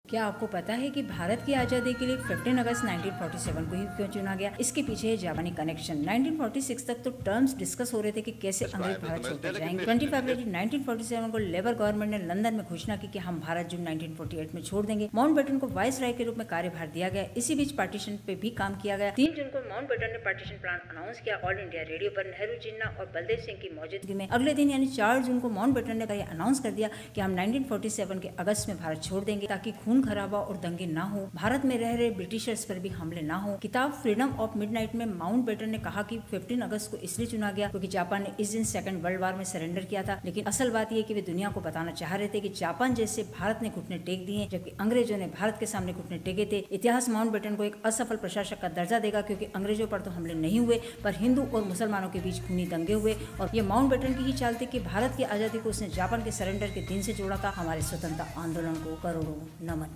क्या आपको पता है कि भारत की आजादी के लिए 15 अगस्त 1947 को ही क्यों चुना गया? इसके पीछे है जापानी कनेक्शन। 1946 तक तो टर्म्स डिस्कस हो रहे थे कि कैसे अंग्रेज भारत छोड़कर जाएंगे। 20 फरवरी 1947 को लेबर गवर्नमेंट ने लंदन में घोषणा की कि हम भारत जून 1948 में छोड़ देंगे। माउंटबेटन को वाइस राय के रूप में कार्यभार दिया गया। इसी बीच पार्टीशन पे भी काम किया गया। 3 जून को माउंटबेटन ने पार्टीशन प्लान अनाउंस किया ऑल इंडिया रेडियो पर नेहरू, जिन्ना और बलदेव सिंह की मौजूदगी में। अगले दिन यानी 4 जून को माउंटबेटन ने अनाउंस कर दिया कि हम 1947 के अगस्त में भारत छोड़ देंगे ताकि खून खराबा और दंगे ना हो, भारत में रह रहे ब्रिटिशर्स पर भी हमले ना हो। किताब फ्रीडम ऑफ मिडनाइट में माउंटबेटन ने कहा कि 15 अगस्त को इसलिए चुना गया क्योंकि जापान ने इस दिन सेकंड वर्ल्ड वॉर में सरेंडर किया था। लेकिन असल बात यह कि वे दुनिया को बताना चाह रहे थे कि जापान जैसे भारत ने घुटने टेक दिए, जबकि अंग्रेजों ने भारत के सामने घुटने टेके थे। इतिहास माउंटबेटन को एक असफल प्रशासक का दर्जा देगा क्योंकि अंग्रेजों पर तो हमले नहीं हुए, पर हिंदू और मुसलमानों के बीच खूनी दंगे हुए। और ये माउंटबेटन की ही चाल थी कि भारत की आजादी को उसने जापान के सरेंडर के दिन से जोड़ा था। हमारे स्वतंत्रता आंदोलन को करोड़ों नमन।